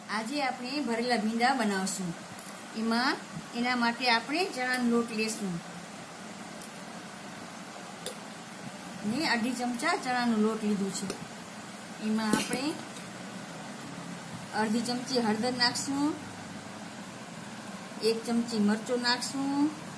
આજે આપણે ભરેલા ભીંડા બનાવશું। એના માટે આપણે ચણાનો લોટ લેશું ને અડધી ચમચા ચણાનો લોટ લીધું છે। એમાં આપણે અડધી ચમચી હળદર નાખશું, 1 ચમચી મરચું નાખશું,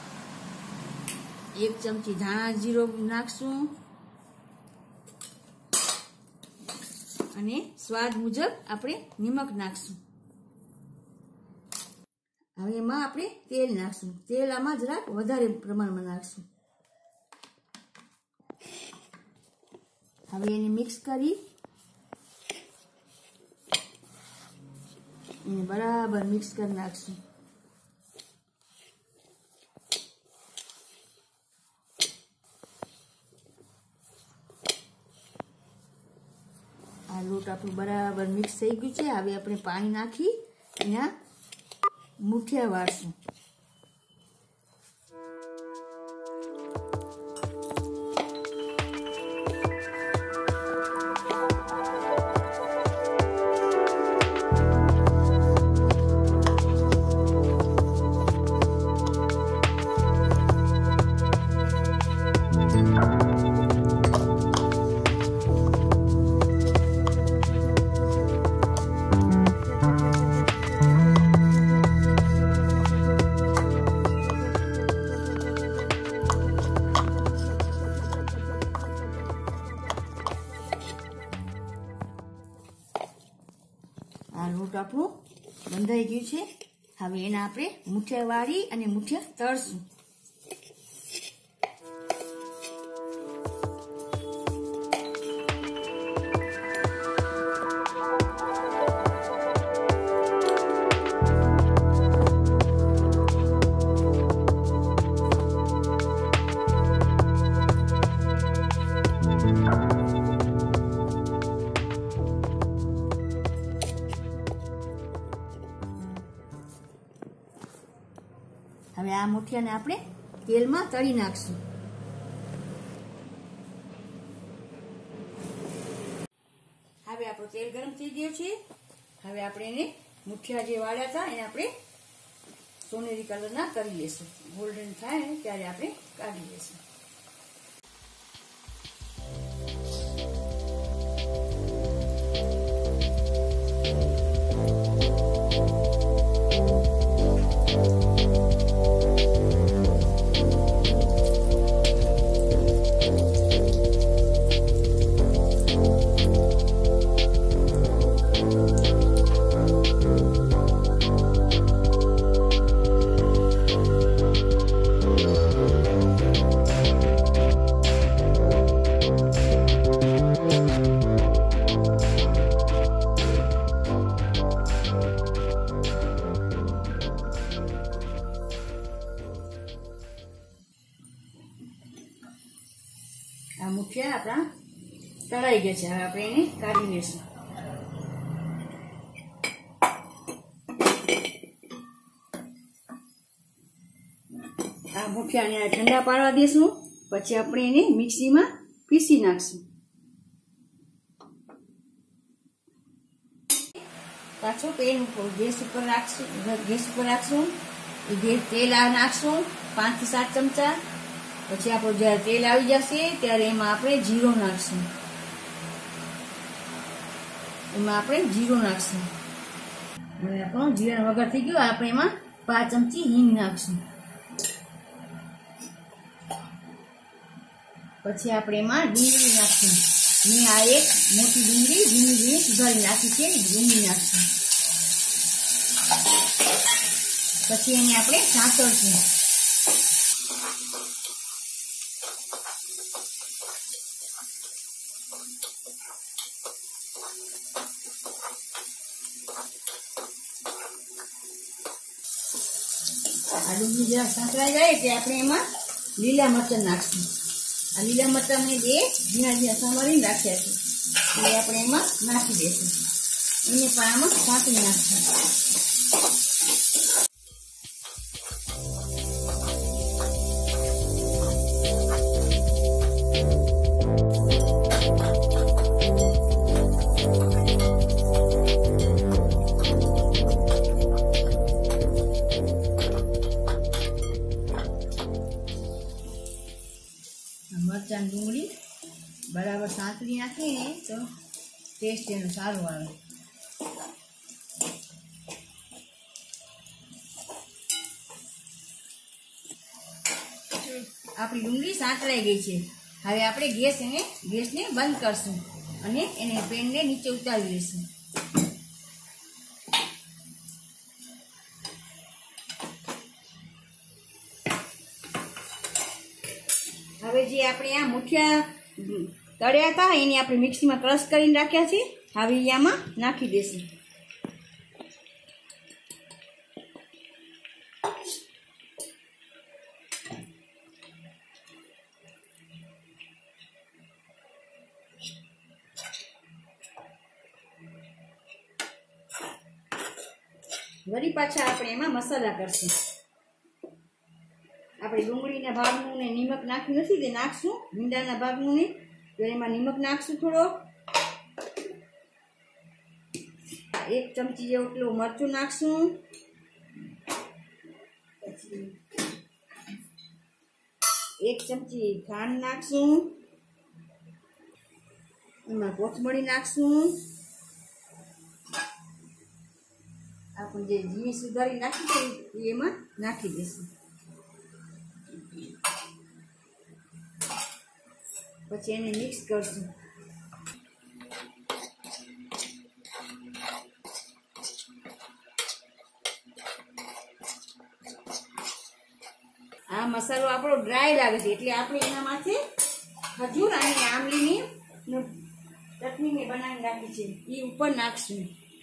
1 ચમચી ધાણા જીરો નાખશું અને સ્વાદ મુજબ આપણે નમક નાખશું। હવે એમાં આપણે તેલ નાખશું। તેલ આમાં જરાક વધારે પ્રમાણમાં નાખશું। હવે એને મિક્સ કરી એને બરાબર મિક્સ કરી નાખશું। આ લોટ આપણું બરાબર મિક્સ થઈ ગયું છે। હવે આપણે પાણી નાખી એના મુઠિયા વાળશું। આ લોટ આપણું બંધાઈ ગયું છે। હવે એના આપણે મુઠિયા વાળી અને મુઠિયા તળશું। હવે આ મુઠિયાને આપણે તેલમાં તળી નાખશું। હવે આપણું તેલ ગરમ થઈ ગયું છે। હવે આપણે એને મુઠિયા જે વાળ્યા હતા એને આપણે સોનેરી કલરના કરી લેશું। ગોલ્ડન થાય ત્યારે આપણે કાઢી લેશું। આ મુઠિયા આપણા તળાઈ ગયા છે। હવે આપણે એને કાઢી લેશું। આ મુઠિયાને ઠંડા પાડવા દેશું, પછી આપણે એને મિક્સીમાં પીસી નાખશું। પાછો પેન ગેસ ઉપર રાખશું। તેલ નાખશું 5 થી 7 ચમચા। પછી આપણું જ્યારે તેલ આવી જશે ત્યારે એમાં આપણે જીરો નાખશું। હવે આપણું જીરા વગર થઈ ગયું। આપણે એમાં 5 ચમચી હિંગ નાખશું। પછી આપણે એમાં ડુંગળી નાખશું। મેં આ એક મોટી ડુંગળી ઝીણી સુધારી નાખી છે, ડુંગળી નાખશું। પછી એને આપણે સાંતળશું। આ ડુંગળી જરા સાંતળાઈ જાય એટલે આપણે એમાં લીલા મરચાં નાખશું। આ લીલા મરચાં મેં 2 ઝીણા સમારીને રાખ્યા છે, એ આપણે એમાં નાખી દઈશું। એને પણ આમાં સાંતળી નાખશું। ટેસ્ટ એનો સારો આવે. આપણી ડુંગળી સાંતળાઈ ગઈ છે. હવે આપણે ગેસને બંધ કરશું અને એને પેનને નીચે ઉતારી લઈશું. હવે જે આપણે આ મુઠિયા તળ્યા હતા એને આપણે મિક્સીમાં ક્રશ કરીને રાખ્યા છે. હવે આમાં નાખી દેશું. વળી પાછા આપણે એમાં મસાલા કરશું. આપણે ડુંગળીના ભાગનું ને નિમક નાખ્યું નથી તે નાખશું. ભીંડાના ભાગનું ને તો એમાં નિમક નાખશું થોડો. 1 ચમચી જેટલું મરચું નાખશું. પછી 1 ચમચી ખાંડ નાખશું. એમાં કોથમરી નાખશું. આપણે જે ઝીણી સુધારી નાખી છે એમાં નાખી દઈશું. પછી એને મિક્સ કરશું. આ મસાલો આપણો ડ્રાય લાગે છે એટલે આપણે એના માથે ખજૂર અને આંબલીની ચટણી મેં બનાવી રાખી છે એ ઉપર નાખશું.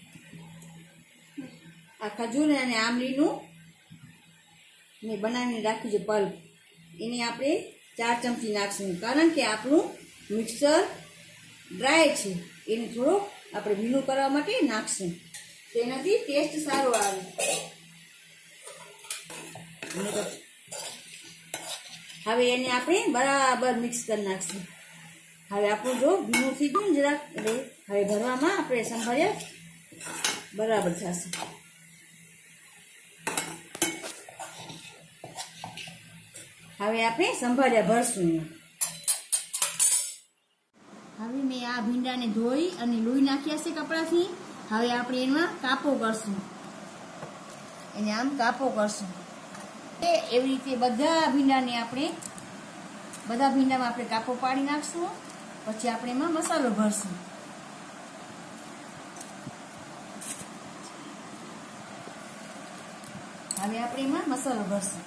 આ ખજૂર અને આંબલીનું મેં બનાવીને રાખ્યું છે પલ્પ, એને આપણે 4 ચમચી નાખશું. કારણ કે આપણું મિક્સર ડ્રાય છે એને થોડું આપણે ભીનું કરવા માટે નાખશું. તો એનાથી ટેસ્ટ સારો આવે. હવે એને આપણે બરાબર મિક્સ કરી નાખશું. હવે આપણું જો ભીનું થઈ ગયું જરાક એટલે હવે ભરવામાં આપણે સંભાળ્યા બરાબર થશે. હવે આપણે સંભાળ્યા ભરશું. હવે મેં આ ભીંડાને ધોઈ અને લોહી નાખ્યા છે કપડાથી. હવે આપણે એમાં કાપો કરશું. એને આમ કાપો કરશું. એવી રીતે બધા ભીંડામાં આપણે કાપો પાડી નાખશું. પછી આપણે એમાં મસાલો ભરશું. હવે આપણે એમાં મસાલો ભરશું.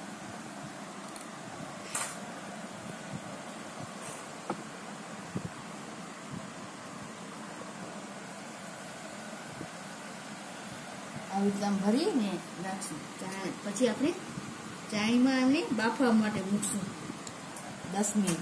આવી રીતે આમ ભરીને રાખશું. પછી આપણે ચાણીમાં એમને બાફવા માટે મૂકશું 10 મિનિટ.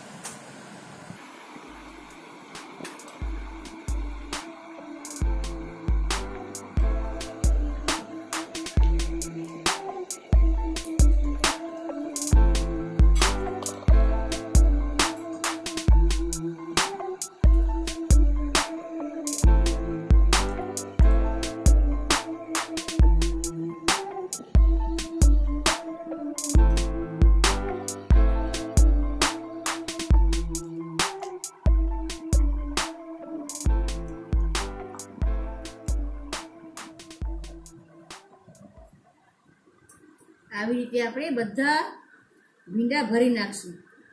આવી રીતે આપણે બધા ભીંડા ભરી નાખશું.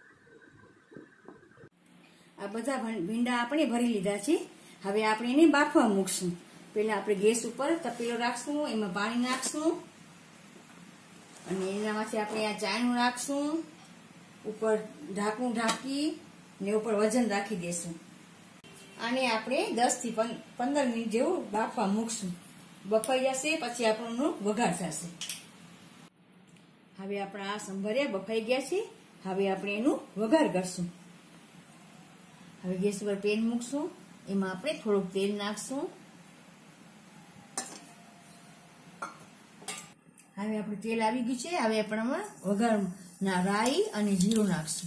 આ બધા ભીંડા આપણે ભરી લીધા છે. હવે આપણે એને બાફવા મૂકશું. પહેલા આપણે ગેસ ઉપર તપેલો રાખશું, એમાં પાણી નાખશું અને એનામાંથી આપણે આ ચાયણું રાખશું. ઉપર ઢાંકણું ઢાંકી ને ઉપર વજન રાખી દેશું. આને આપણે 10 થી 15 મિનિટ જેવું બાફવા મૂકશું. બફાઈ જશે પછી આપણો વઘાર થશે. હવે આપણા આ સંભાળ્યા બફાઈ ગયા છે. હવે આપણે એનું વઘાર કરશું. હવે ગેસ પર પેન મૂકશું. એમાં આપણે થોડુંક તેલ નાખશું. હવે આપણું તેલ આવી ગયું છે. હવે આપણામાં વઘારના રાઈ અને જીરું નાખશું.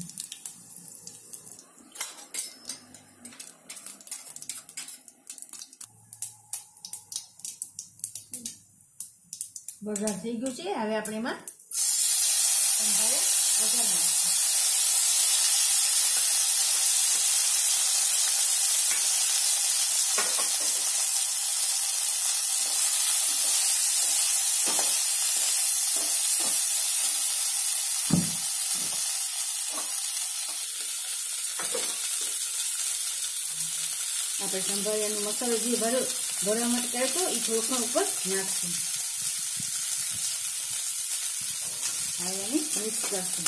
વઘાર થઈ ગયું છે. હવે આપણે એમાં આપણે સંભાળિયાનો મસાલો જે ભરવા માટે કર્યો હતો એ થોડુંક ઉપર નાખશું. હવે એને મિક્સ કરશું.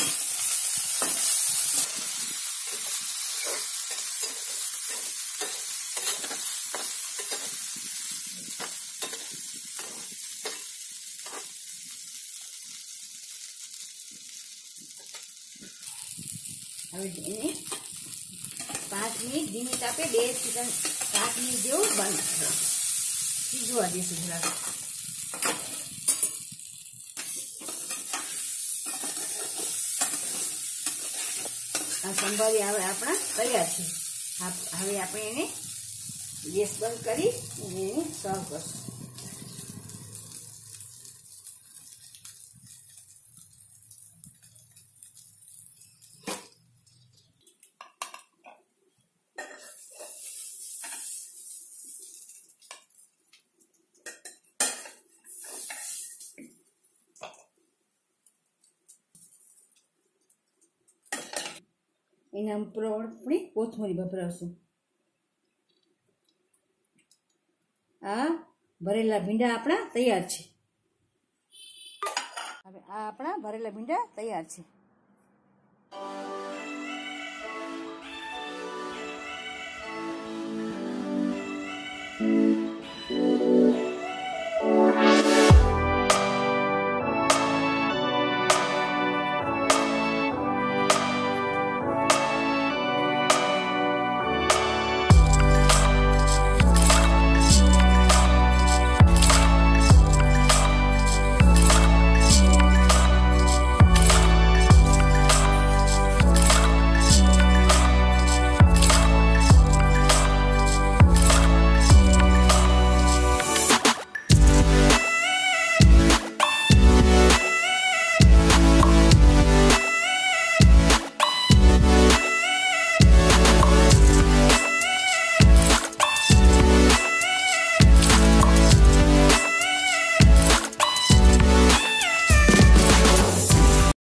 હવે એને 5 મિનિટ ધીમી તાપે 2 થી 7 મિનિટ જેવું બંધ સીજવા દઈશું. જરાક આ સંભાળી હવે આપણા તૈયાર છે. હવે આપણે એને ગેસ બંધ કરી અને એને સર્વ કરશું. એના ઉપર આપણે કોથમરી વપરાવશું. આ ભરેલા ભીંડા આપણા તૈયાર છે. હવે આ આપણા ભરેલા ભીંડા તૈયાર છે.